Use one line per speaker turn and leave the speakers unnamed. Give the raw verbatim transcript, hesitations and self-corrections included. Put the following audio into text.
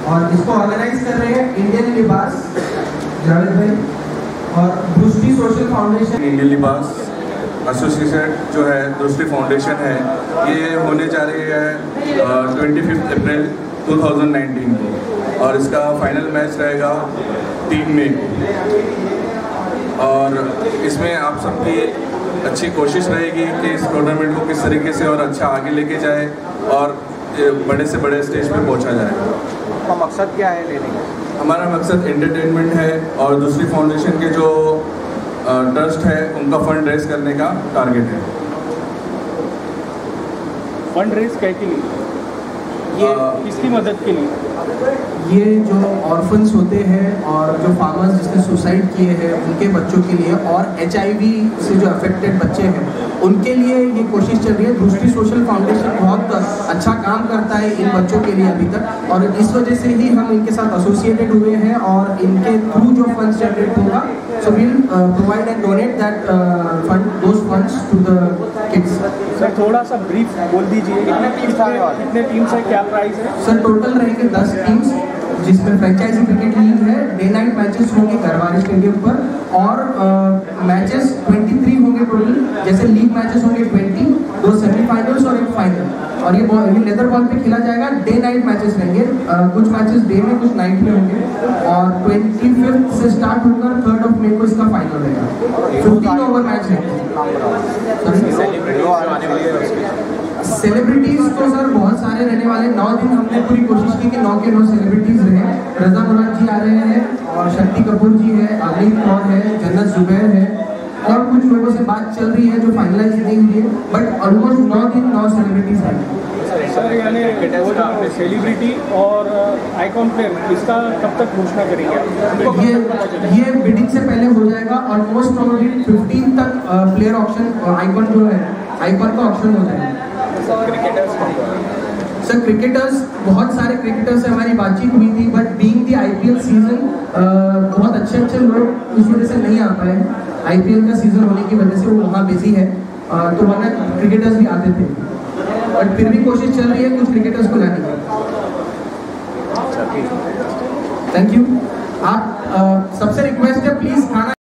और इसको ऑर्गेनाइज कर रहे हैं इंडियन लिबास जावेद भाई और Drishti social foundation.
Indian Libas association जो है दृष्टि फाउंडेशन है, ये होने जा रही है twenty fifth April two thousand nineteen को और इसका फाइनल मैच रहेगा तीन मई को। और इसमें आप सबकी अच्छी कोशिश रहेगी कि इस टूर्नामेंट को किस तरीके से और अच्छा आगे लेके जाए और बड़े से बड़े स्टेज पे पहुंचा जाए।
आपका मकसद क्या है लेने का?
हमारा मकसद एंटरटेनमेंट है और दूसरी फाउंडेशन के जो ट्रस्ट है उनका फंड रेज करने का टारगेट है।
फंड रेज क्या के लिए? ये किसकी मदद के लिए?
ये जो ऑर्फन्स होते हैं और जो फार्मर्स जिसने सुसाइड किए हैं उनके बच्चों के लिए और एच आई वी से जो अफेक्टेड बच्चे हैं उनके लिए ये कोशिश चल रही है। दृष्टि सोशल फाउंडेशन बहुत अच्छा काम करता है इन बच्चों के लिए अभी तक और इस वजह से ही हम इनके साथ एसोसिएटेड हुए हैं और इनके थ्रू जो फंड्स जनरेट होगा so will provide and donate that fund those funds to the kids.
Sir थोड़ा सा ब्रीफ बोल दीजिए, कितने टीम्स हैं, कितने टीम्स है, क्या प्राइस है?
सर टोटल रहेंगे दस टीम्स जिसमें फ्रेंचाइजी क्रिकेट लीग है, डे नाइट मैचेस होंगे गरवारे स्टेडियम पर और मैचेस तेईस होंगे टोटल। जैसे लीग मैचेस होंगे बीस, दो सेमीफाइनल्स और एक फाइनल और ये बॉल ये लेदर बॉल पे खेला जाएगा। डे नाइट मैचेस रहेंगे, uh, कुछ मैचेस डे में कुछ नाइट में होंगे और पच्चीस से स्टार्ट होकर थर्ड ऑफ मई को इसका फाइनल रहेगा। फिफ्टीन ओवर मैच है। सेलिब्रिटीज तो सर बहुत सारे रहने वाले। नौ दिन हमने पूरी कोशिश की कि नौ के नौ सेलिब्रिटीज रहे। रजा मुराद जी आ रहे हैं और शक्ति कपूर जी है, अमित कौर है, जन्नत जुबैर है और कुछ लोगों से बात चल रही है जो फाइनलाइज नहीं हुई है, बट ऑलमोस्ट नौ दिन नौ सेलिब्रिटीज हैं।
सर यानी सेलिब्रिटी और आइकॉन प्लेयर इसका कब तक घोषणा करेंगे?
ये ये बिडिंग से पहले हो जाएगा और मोस्ट प्रोबेबली फिफ्टीन तक प्लेयर ऑप्शन आइकॉन जो है आइकॉन का ऑप्शन हो जाएगा। सर क्रिकेटर्स बहुत सारे क्रिकेटर्स से हमारी बातचीत हुई थी but being the IPL season बहुत अच्छे अच्छे लोग इस वजह से नहीं आ पाए। आईपीएल का सीजन होने की वजह से वो वहाँ बिजी है तो वरना क्रिकेटर्स भी आते थे बट फिर भी कोशिश चल रही है कुछ क्रिकेटर्स को लाने की। Thank you. आप सबसे रिक्वेस्ट है प्लीज खाना